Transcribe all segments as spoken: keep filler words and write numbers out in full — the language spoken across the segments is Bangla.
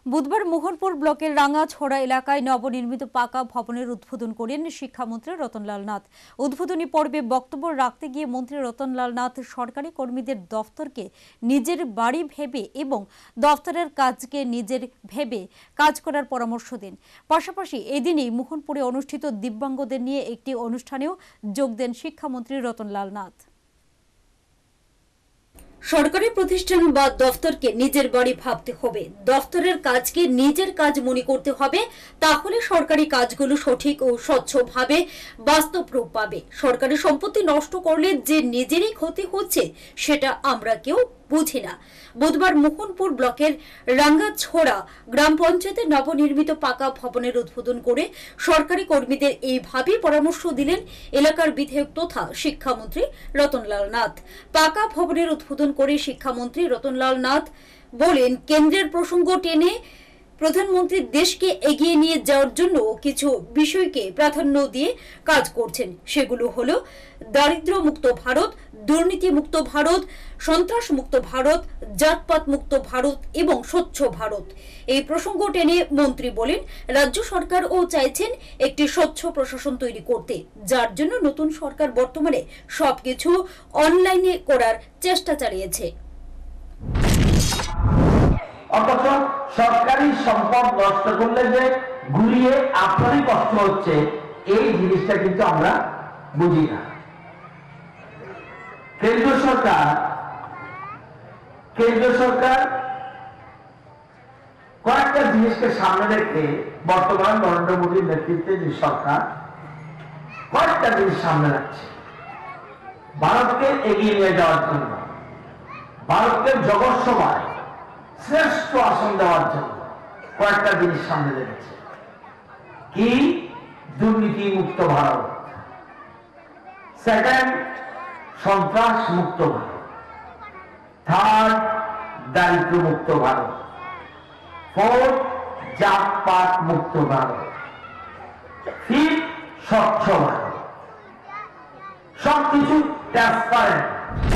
বুধবার মোহনপুর ব্লকের রাঙ্গাছড়া এলাকায় নবনির্মিত পাকা ভবনের উদ্বোধন করেন শিক্ষামন্ত্রী রতনলাল নাথ। উদ্বোধনী পর্বে বক্তব্য রাখতে গিয়ে মন্ত্রী রতনলাল নাথ সরকারি কর্মীদের দফতরকে নিজের বাড়ি ভেবে এবং দফতরের কাজকে নিজের ভেবে কাজ করার পরামর্শ দেন। পাশাপাশি এদিনই মোহনপুরে অনুষ্ঠিত দিব্যাঙ্গদের নিয়ে একটি অনুষ্ঠানেও যোগ দেন শিক্ষামন্ত্রী রতনলাল নাথ। সরকারি প্রতিষ্ঠান বা দফতরকে নিজের বাড়ি ভাবতে হবে, দফতরের কাজকে নিজের কাজ মনে করতে হবে, তাহলে সরকারি কাজগুলো সঠিক ও স্বচ্ছভাবে বাস্তব রূপ পাবে। সরকারি সম্পত্তি নষ্ট করলে যে নিজেরই ক্ষতি হচ্ছে সেটা আমরা কেউ বুঝি না। বুধবার মোহনপুর ব্লকের রাঙ্গাছড়া গ্রাম পঞ্চায়েতের নবনির্মিত পাকা ভবনের উদ্বোধন করে সরকারি কর্মীদের এইভাবেই পরামর্শ দিলেন এলাকার বিধায়ক তথা শিক্ষামন্ত্রী রতনলাল নাথ। পাকা ভবনের উদ্বোধন করে শিক্ষামন্ত্রী রতনলাল নাথ বলেন, কেন্দ্রের প্রসঙ্গ টেনে প্রধানমন্ত্রী দেশকে এগিয়ে নিয়ে যাওয়ার জন্য কিছু বিষয়কে প্রাধান্য দিয়ে কাজ করছেন। সেগুলো হলো দারিদ্র মুক্ত ভারত, দুর্নীতি মুক্ত ভারত, সন্ত্রাস মুক্ত ভারত, জাতপাত মুক্ত ভারত এবং স্বচ্ছ ভারত। এই প্রসঙ্গ টেনে মন্ত্রী বলেন, রাজ্য সরকারও চাইছেন একটি স্বচ্ছ প্রশাসন তৈরি করতে, যার জন্য নতুন সরকার বর্তমানে সবকিছু অনলাইনে করার চেষ্টা চালিয়েছে। অথচ সরকারি সম্পদ নষ্ট করলে যে ঘুরিয়ে আপনারই কষ্ট হচ্ছে, এই জিনিসটা কিন্তু আমরা বুঝি না। কেন্দ্র সরকার কেন্দ্র সরকার কয়েকটা জিনিসকে সামনে রেখে বর্তমান নরেন্দ্র মোদীর নেতৃত্বে যে সরকার কয়েকটা জিনিস সামনে রাখছে। ভারতকে এগিয়ে নিয়ে যাওয়ার জন্য, ভারতকে জগৎ সভায় শ্রেষ্ঠ আসন দেওয়ার জন্য কয়েকটা জিনিস সামনে রেখেছে। কি? দুর্নীতি মুক্ত ভারত, সেকেন্ড সন্ত্রাস মুক্ত ভারত, থার্ড দারিদ্র মুক্ত ভারত, ফোর্থ জাতপাত মুক্ত ভারত, ফিফথ স্বচ্ছ ভারত। সবকিছু ট্রান্সপারেন্ট।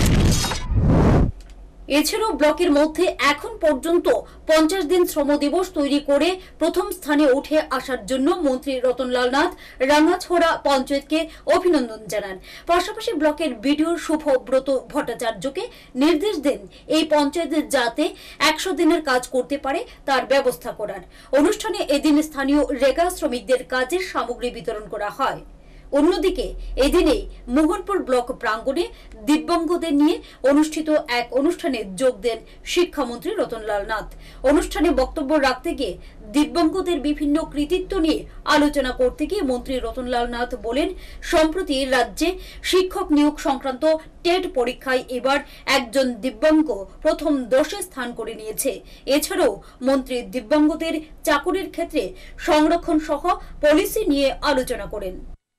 এছাড়াও ব্লকের মধ্যে এখন পর্যন্ত পঞ্চাশ দিন শ্রম দিবস তৈরি করে প্রথম স্থানে উঠে আসার জন্য মন্ত্রী রতনলাল নাথ রাঙ্গাছড়া পঞ্চায়েতকে অভিনন্দন জানান। পাশাপাশি ব্লকের বিডিও শুভব্রত ভট্টাচার্যকে নির্দেশ দেন এই পঞ্চায়েত যাতে একশো দিনের কাজ করতে পারে তার ব্যবস্থা করার। অনুষ্ঠানে এদিন স্থানীয় রেগা শ্রমিকদের কাজের সামগ্রী বিতরণ করা হয়। অন্যদিকে এদিনেই মোহনপুর ব্লক প্রাঙ্গণে দিব্যাঙ্গদের নিয়ে অনুষ্ঠিত এক অনুষ্ঠানে যোগ দেন শিক্ষামন্ত্রী রতনলাল নাথ। অনুষ্ঠানে বক্তব্য রাখতে গিয়ে দিব্যাঙ্গদের বিভিন্ন কৃতিত্ব নিয়ে আলোচনা করতে গিয়ে মন্ত্রী রতনলাল নাথ বলেন, সম্প্রতি রাজ্যে শিক্ষক নিয়োগ সংক্রান্ত টেট পরীক্ষায় এবার একজন দিব্যাঙ্গ প্রথম দশে স্থান করে নিয়েছে। এছাড়াও মন্ত্রী দিব্যাঙ্গদের চাকুরির ক্ষেত্রে সংরক্ষণ সহ পলিসি নিয়ে আলোচনা করেন।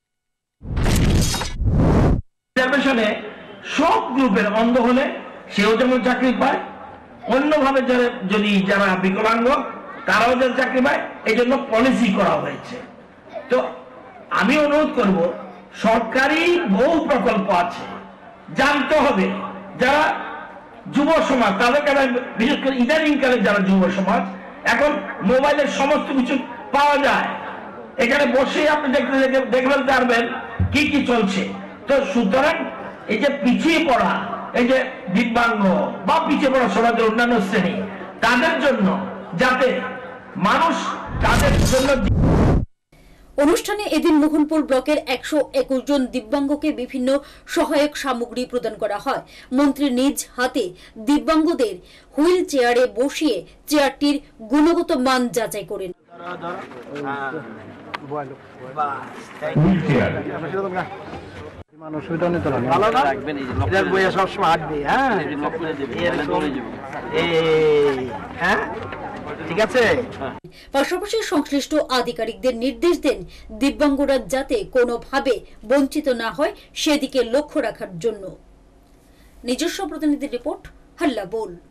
সব গ্রুপের অন্ধ হলে সেও যেমন চাকরি পায়, অন্যভাবে যারা যদি যারা বিকলাঙ্গ তারাও যেন চাকরি পায়, এই জন্য পলিসি করা হয়েছে। তো আমি অনুরোধ করব, সরকারি বহু প্রকল্প আছে, জানতে হবে। যারা যুব সমাজ তাদের কাছে, বিশেষ করে ইদানিং কালে যারা যুব সমাজ, এখন মোবাইলের সমস্ত কিছু পাওয়া যায়, এখানে বসে আপনি দেখতে দেখবেন পারবেন কি কি চলছে। তো সুতরাং এই যে পিছিয়ে পড়া, এই যে দিব্যাঙ্গ বা পিছিয়ে পড়া সমাজের অন্যান্য শ্রেণী, তাদের জন্য যাতে মানুষ তাদের জন্য। অনুষ্ঠানে এদিন মোহনপুর ব্লকের একশো একুশ জন দিব্যাঙ্গকে বিভিন্ন সহায়ক সামগ্রী প্রদান করা হয়। মন্ত্রী নিজ হাতে দিব্যাঙ্গদের হুইল চেয়ারে বসিয়ে চেয়ারটির গুণগত মান যাচাই করেন। পাশাপাশি সংশ্লিষ্ট আধিকারিকদের নির্দেশ দেন দিব্যাঙ্গরা যাতে কোনোভাবে বঞ্চিত না হয় সেদিকে লক্ষ্য রাখার জন্য। নিজস্ব প্রতিনিধি রিপোর্ট, হাল্লা বোল।